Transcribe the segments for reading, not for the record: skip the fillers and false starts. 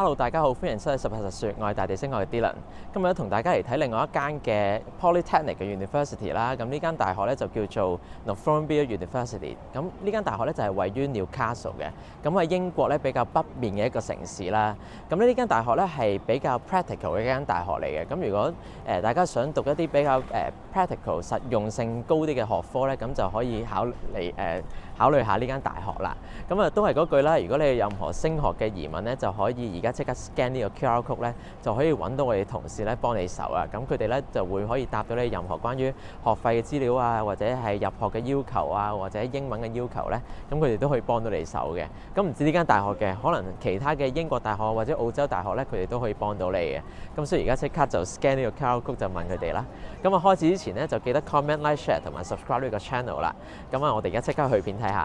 Hello， 大家好，歡迎收睇實話實說，我係大地星，我係 Dylan。今日同大家嚟睇另外一間嘅 Polytechnic 嘅 University 啦。咁呢間大學咧就叫做 Northumbria University。咁呢間大學咧就係位於 Newcastle 嘅。咁喺英國咧比較北面嘅一個城市啦。咁呢間大學咧係比較 practical 嘅一間大學嚟嘅。咁如果大家想讀一啲比較practical 實用性高啲嘅學科咧，咁就可以考慮下呢間大學啦。咁啊都係嗰句啦，如果你有任何升學嘅疑問咧，就可以而家即刻 scan 呢個 QR code 咧，就可以揾到我哋同事咧幫你手啊。咁佢哋咧就會可以答到你任何關於學費嘅資料啊，或者係入學嘅要求啊，或者英文嘅要求咧，咁佢哋都可以幫到你手嘅。咁唔止呢間大學嘅，可能其他嘅英國大學或者澳洲大學咧，佢哋都可以幫到你嘅。咁所以而家即刻就 scan 呢個 QR code 就問佢哋啦。咁啊開始之前咧就記得 comment、like、share 同埋 subscribe 呢個 channel 啦。咁啊我哋而家即刻去片睇下。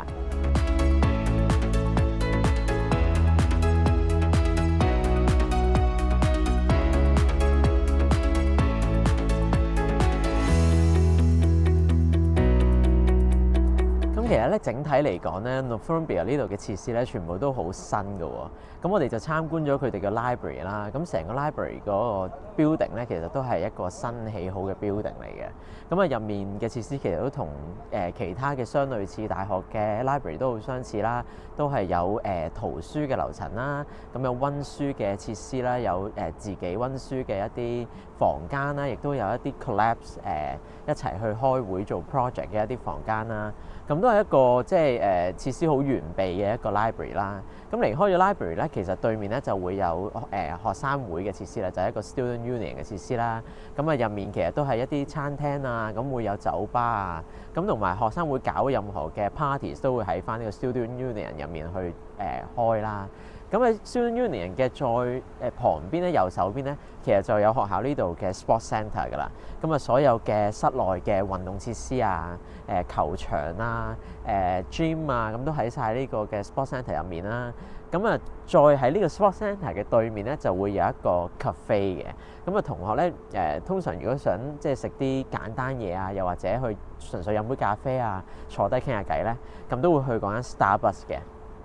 其實咧，整體嚟講咧 Northumbria 呢度嘅設施咧，全部都好新嘅喎。咁我哋就參觀咗佢哋嘅 library 啦。咁成個 library 嗰個 building 咧，其實都係一個新起好嘅 building 嚟嘅。咁啊，入面嘅設施其實都同其他嘅相類似大學嘅 library 都好相似啦。都係有圖書嘅樓層啦，咁有溫書嘅設施啦，有自己溫書嘅一啲房間啦，亦都有一啲 collapse 一齊去開會做 project 嘅一啲房間啦。咁都係一個即係設施好完備嘅一個 library 啦。咁離開咗 library 咧，其實對面咧就會有學生會嘅設施啦，就係一個 student union 嘅設施啦。咁啊入面其實都係一啲餐廳啊，咁會有酒吧啊，咁同埋學生會搞任何嘅 parties 都會喺翻呢個 student union 入面去開啦。咁喺 student union 嘅再旁邊咧，右手邊咧，其實就有學校呢度嘅 sports centre 噶啦。咁啊，所有嘅室內嘅運動設施啊、球場啊、gym 啊，咁都喺晒呢個嘅 sports centre 入面啦。咁啊，再喺呢個 sports centre 嘅對面咧，就會有一個 cafe 嘅。咁啊，同學咧通常如果想即係食啲簡單嘢啊，又或者去純粹飲杯咖啡啊，坐低傾下偈咧，咁都會去嗰間 Starbucks 嘅。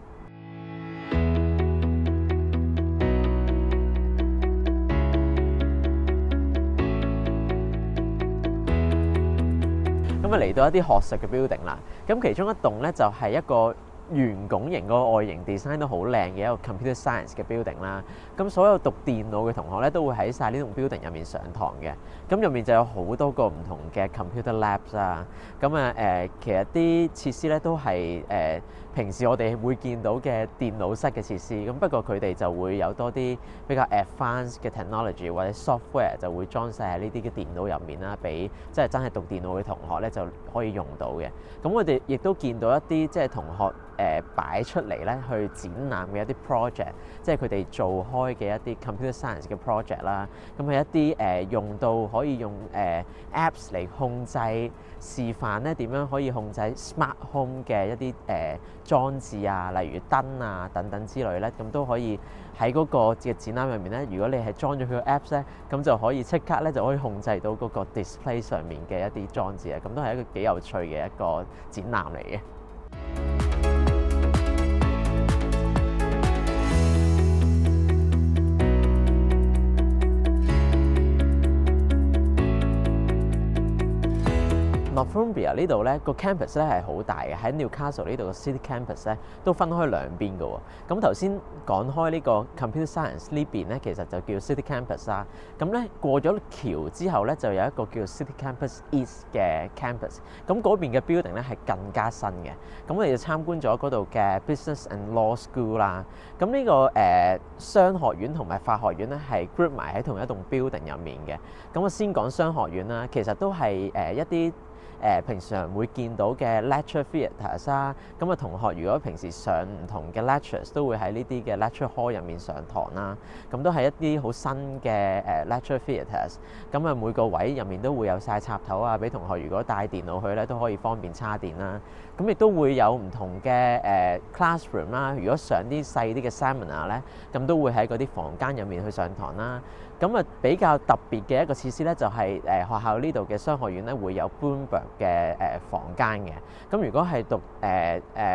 咁啊嚟到一啲學術嘅 building 啦，咁其中一棟咧就係一個圓拱形，個外形 design 都好靚嘅一個 computer science 嘅 building 啦。咁所有讀電腦嘅同學咧都會喺晒呢棟 building 入面上堂嘅。咁入面就有好多個唔同嘅 computer labs 啊。咁啊其實啲設施咧都係平時我哋會見到嘅電腦室嘅設施。咁不過佢哋就會有多啲比較 advanced 嘅 technology 或者 software 就會裝晒喺呢啲嘅電腦入面啦，俾即係真係讀電腦嘅同學咧就可以用到嘅。咁我哋亦都見到一啲即係同學擺出嚟咧去展覽嘅一啲 project， 即係佢哋做開嘅一啲 computer science 嘅 project 啦。咁係一啲用到可以用apps 嚟控制示範咧點樣可以控制 smart home 嘅一啲裝置啊，例如燈啊等等之類咧，咁都可以喺嗰個嘅展覽入面咧。如果你係裝咗佢個 apps 咧，咁就可以即刻咧就可以控制到嗰個 display 上面嘅一啲裝置啊。咁都係一個幾有趣嘅一個展覽嚟嘅。Northumbria 呢度咧個 campus 咧係好大嘅，喺 Newcastle 呢度嘅 City Campus 咧都分開兩邊嘅喎。咁頭先講開呢個 Computer Science 呢邊咧，其實就叫 City Campus 啦。咁咧過咗橋之後咧，就有一個叫 City Campus East 嘅 campus。咁嗰邊嘅 building 咧係更加新嘅。咁我哋就參觀咗嗰度嘅 Business and Law School 啦。咁呢個商學院同埋法學院咧係 group 埋喺同一棟 building 入面嘅。咁我先講商學院啦，其實都係一啲平常會見到嘅 lecture theatres 啦。咁啊同學如果平時上唔同嘅 lectures 都會喺呢啲嘅 lecture hall 入面上堂啦。咁都係一啲好新嘅lecture theatres。咁啊每個位入面都會有晒插頭啊，俾同學如果帶電腦去咧都可以方便叉電啦。咁亦都會有唔同嘅classroom 啦。如果上啲細啲嘅 seminar 咧，咁都會喺嗰啲房間入面去上堂啦。咁啊比較特別嘅一個設施咧，就係學校呢度嘅商學院咧會有 Bloomberg 嘅房間嘅。咁如果係讀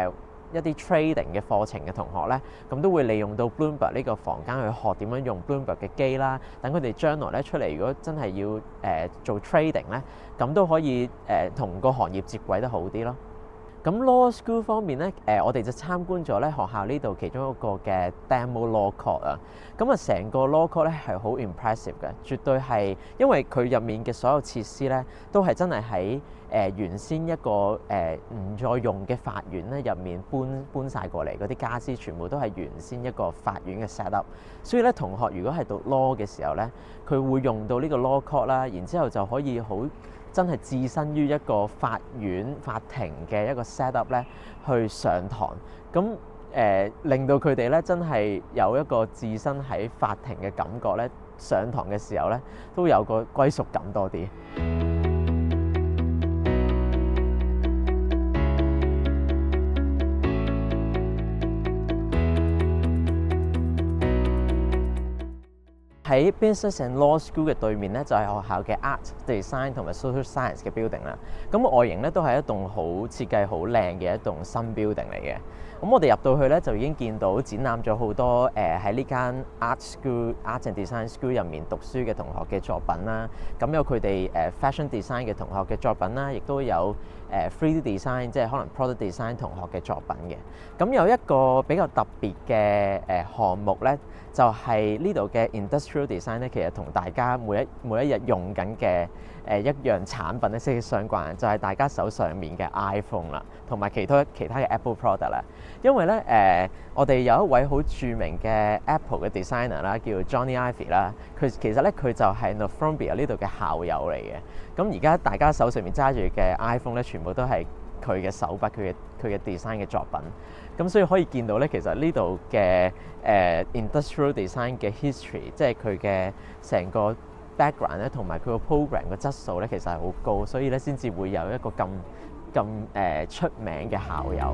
一啲 trading 嘅課程嘅同學咧，咁都會利用到 Bloomberg 呢個房間去學點樣用 Bloomberg 嘅機啦。等佢哋將來咧出嚟，如果真係要做 trading 咧，咁都可以同個行業接軌得好啲咯。咁 Law School 方面咧，我哋就參觀咗咧學校呢度其中一個嘅 Demo Law Court 啊。咁啊，成個 Law Court 咧係好 impressive 嘅，絕對係因為佢入面嘅所有設施咧，都係真係喺原先一個唔再用嘅法院咧入面搬晒過嚟，嗰啲傢俬全部都係原先一個法院嘅 set up。所以咧，同學如果係讀 law 嘅時候咧，佢會用到呢個 Law Court 啦，然之後就可以好真係置身於一個法院法庭嘅一個 set up 咧去上堂，咁令到佢哋咧真係有一個置身喺法庭嘅感覺咧，上堂嘅時候咧都有個歸屬感多啲。喺 Business and Law School 嘅對面咧，就係學校嘅 Art Design 同埋 Social Science 嘅 building 啦。咁外形咧都係一棟好設計好靚嘅一棟新 building 嚟嘅。咁我哋入到去咧就已經見到展覽咗好多喺呢間 Art and Design School 入面讀書嘅同學嘅作品啦。咁有佢哋Fashion Design 嘅同學嘅作品啦，亦都有3D Design 即係可能 Product Design 同學嘅作品嘅。咁有一個比較特別嘅項目咧，就係呢度嘅 Industrial Design 咧，其實同大家每一日用緊嘅一樣產品咧息息相關，就係大家手上面嘅 iPhone 啦，同埋其他嘅 Apple product 啦。因為咧我哋有一位好著名嘅 Apple 嘅 designer 啦，叫 Johnny Ive 啦。其實咧佢就係 Northumbria 呢度嘅校友嚟嘅。咁而家大家手上面揸住嘅 iPhone 咧，全部都係佢嘅手筆，佢嘅 design 嘅作品。咁所以可以見到咧，其實呢度嘅industrial design 嘅 history， 即係佢嘅成個 background 咧，同埋佢個 program 嘅質素咧，其實係好高，所以咧先至會有一個咁出名嘅校友。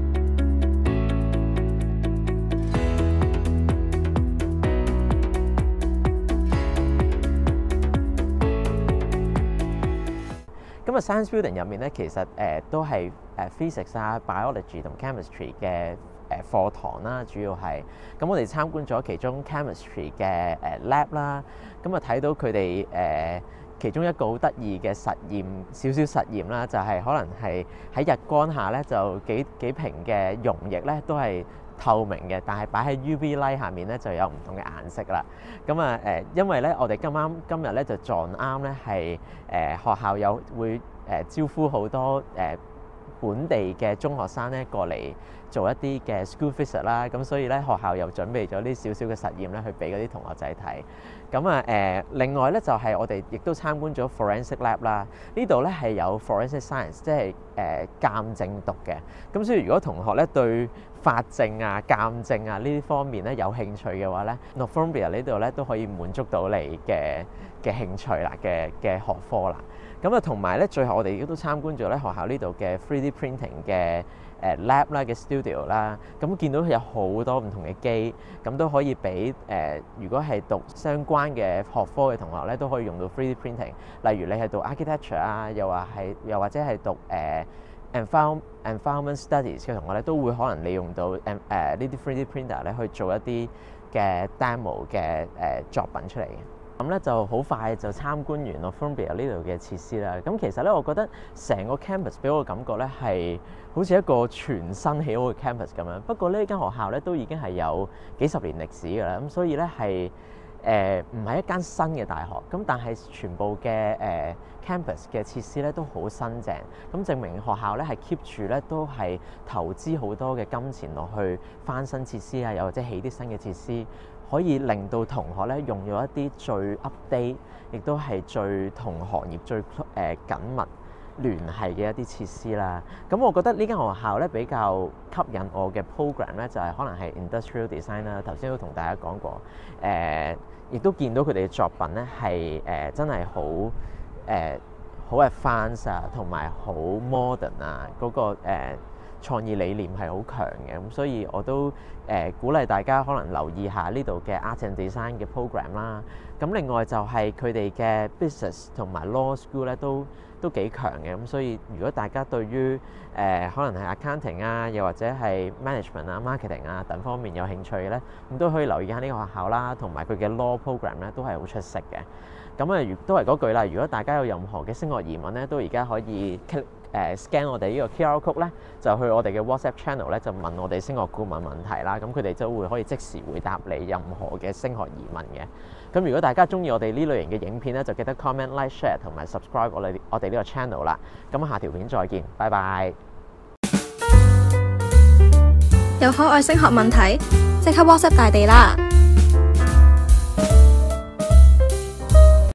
咁啊 Science Building 入面咧，其實都係physics 啊、biology 同 chemistry 嘅課堂啦，主要係。咁我哋參觀咗其中 chemistry 嘅lab 啦，咁啊睇到佢哋其中一個好得意嘅實驗，少實驗啦，就係可能係喺日光下咧，就幾瓶嘅溶液咧都係透明嘅，但係擺喺 UV light 下面咧就有唔同嘅顏色啦。咁啊因為咧我哋今日咧就撞啱咧係學校會招呼好多本地嘅中學生咧過嚟做一啲嘅 school visit 啦，咁所以咧學校又準備咗啲少少嘅實驗咧去俾嗰啲同學仔睇。咁啊另外咧就係我哋亦都參觀咗 forensic lab 啦。呢度咧係有 forensic science， 即係鑑證讀嘅。咁所以如果同學咧對法證啊、鑑證啊呢啲方面咧有興趣嘅話咧 ，Northumbria 呢度咧都可以滿足到你嘅興趣啦嘅學科啦。咁啊同埋咧最後我哋亦都參觀咗咧學校呢度嘅 3D printing 嘅lab 啦嘅 studio 啦。咁見到佢有好多唔同嘅機，咁都可以俾如果係讀相關嘅學科嘅同學咧都可以用到 3D printing。例如你係讀 architecture 啊，又或者係讀environment studies 嘅同學咧，都會可能利用到呢啲 3D printer 咧去做一啲嘅 demo 嘅作品出嚟嘅。咁咧就好快就參觀完 Northumbria 呢度嘅設施啦。咁其實咧，我覺得成個 campus 俾我嘅感覺咧係好似一個全新起好嘅 campus 咁樣。不過呢間學校咧都已經係有幾十年歷史㗎啦，咁所以咧係唔係一間新嘅大學。咁但係全部嘅campus 嘅設施咧都好新淨，咁證明學校咧係 keep 住咧都係投資好多嘅金錢落去翻新設施啊，又或者起啲新嘅設施，可以令到同學咧用咗一啲最 update， 亦都係最同行業最緊密聯繫嘅一啲設施啦。咁我覺得呢間學校咧比較吸引我嘅 program 咧就係可能係 industrial design 啦。頭先都同大家講過，亦都見到佢哋嘅作品咧係真係好advanced 啊，同埋好 modern 啊，嗰個創意理念係好強嘅，咁所以我都鼓勵大家可能留意下呢度嘅 Art and Design 嘅 program 啦。咁另外就係佢哋嘅 business 同埋 law school 咧都幾強嘅，咁所以如果大家對於可能係 accounting 啊，又或者係 management 啊、marketing 啊等方面有興趣嘅咧，咁都可以留意下呢個學校啦，同埋佢嘅 law program 咧都係好出色嘅。咁啊，都係嗰句啦，如果大家有任何嘅升學疑問咧，都而家可以 scan 我哋呢個 QR code 咧，就去我哋嘅 WhatsApp channel 咧，就問我哋升學顧問問題啦。咁佢哋就會可以即時回答你任何嘅升學疑問嘅。咁如果大家中意我哋呢類型嘅影片咧，就記得 comment、like、share 同埋 subscribe 我哋呢個 channel 啦。咁下條片再見，拜拜。 有可愛升學問題，即刻 WhatsApp 大地啦！